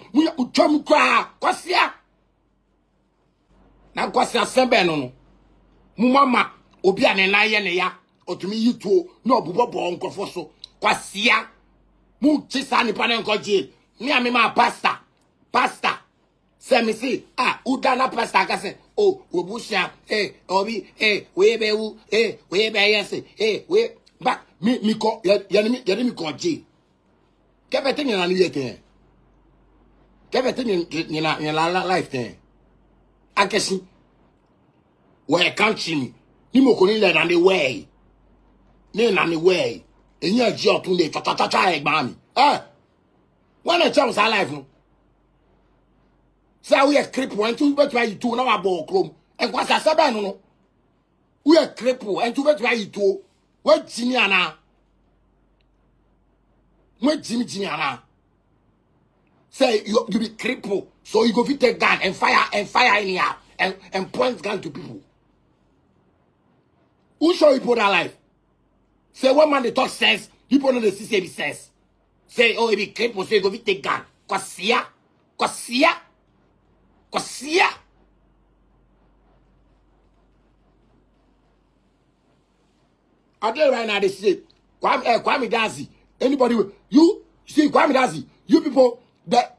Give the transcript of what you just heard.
mu utwam kwa kwasia na kwasia sembe no mu mama obi ane na ye ne ya otumi yituo na obubobo nkofo so kwasia mu chisa ni pane nkoje mi ami ma pasta say me see udana pasta ka say oh obusia obi we be wu we be yes we back mi ko ya mi ko je kebete ni na ni yeke kebete ni na life ten akesi we country ni mo ko ni le na the way ni na the way eni aji otun le tata egba mi when a chance alive no say we a cripple and two bet why you two na wa ball chrome and kwasa saba no we a cripple and two bet why you two what jini ana what jini ana say you be cripple so you go fit take gun and fire anyhow and point gun to people who show you put that life say one man they talk sense people know the see sense say oh you be cripple so you go fit take gun kwasia I tell you right now, they say, Kwame Dazi, anybody, you see, Kwame Dazi, you people, that